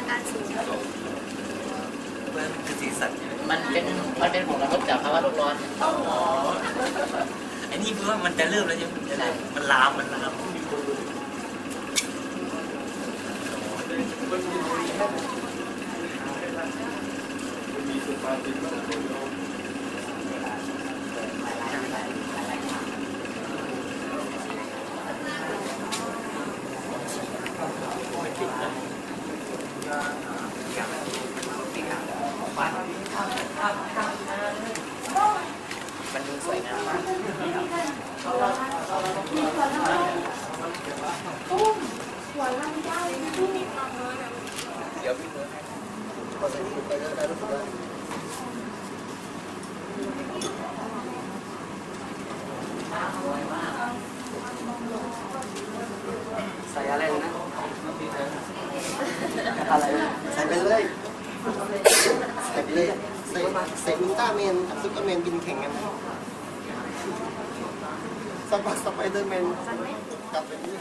การสูงเพื่อนคือสีสันมันเป็นผลกระทบจากภาวะโลกร้อนไอ้นี่เพื่อมันจะเริ่มแล้วใช่ไหมมันลามมันดูสวยงามมากเดี๋ยวพี่เบิร์ดพอใส่ถุงไปก็ได้รู้สึกว่าใส่อะไรนะอะไรใส่ไปเลยใส่ไปเลยใส่อุลตร้าแมนกับซุปเปอร์แมนบินแข่งกันสไปเดอร์แมนกลับไปนี่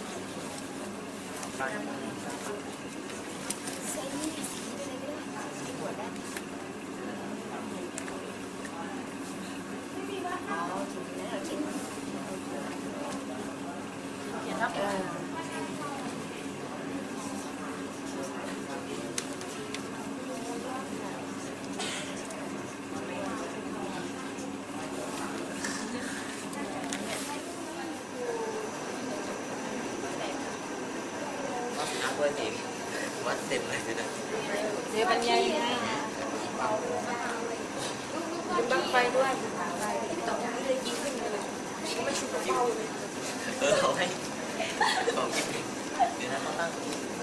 ว่าเต็มวัดเต็มเลยนะเดี๋ยวบรรยายยังไงเป็นบังไฟด้วยต่อไปเลยยิงขึ้นเลยไม่ชุบเป้าเลยเขาให้ของกินเดี๋ยวนะเขาตั้ง